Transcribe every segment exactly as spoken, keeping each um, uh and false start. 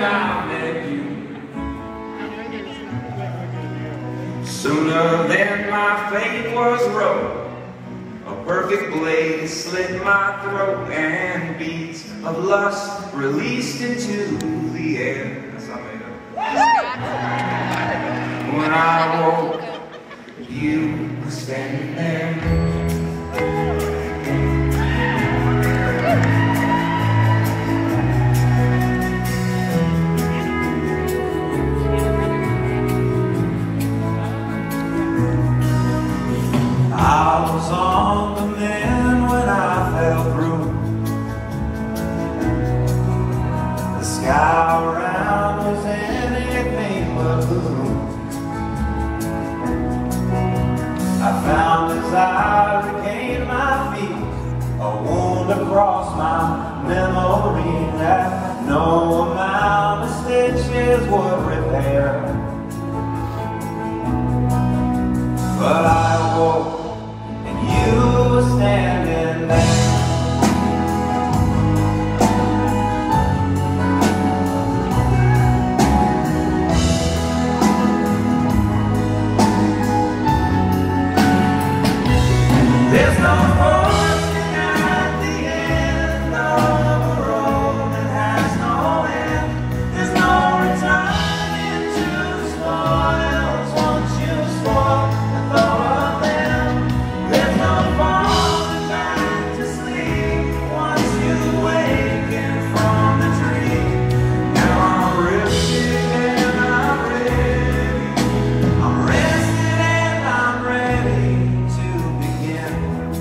I met you. Sooner than my fate was wrote, a perfect blade slit my throat, and beats of lust released into the air. That's how I made up. When I woke, you were standing there. I was on the mend when I fell through. The sky around was anything but blue. I found as I regained my feet a wound across my memory that no amount of stitches would repair. But I woke and you were standing there. There's no fortune at the end of a road that has no end. There's no returning to the spoils once you spoil the thought of them. There's no falling back to sleep once you waken from the tree. Now I'm rested and I'm ready. I'm rested and I'm ready to begin.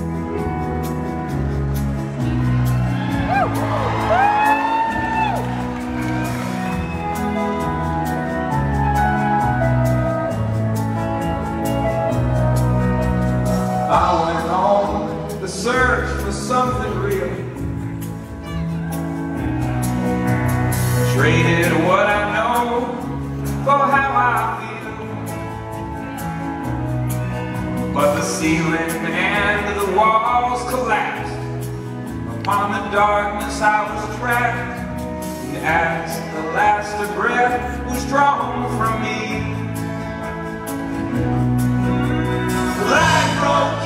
I went on the search for something real. Traded what I know for how I feel. But the ceiling and the walls collapsed upon the darkness I was trapped. And as the last breath was drawn from me, the light broke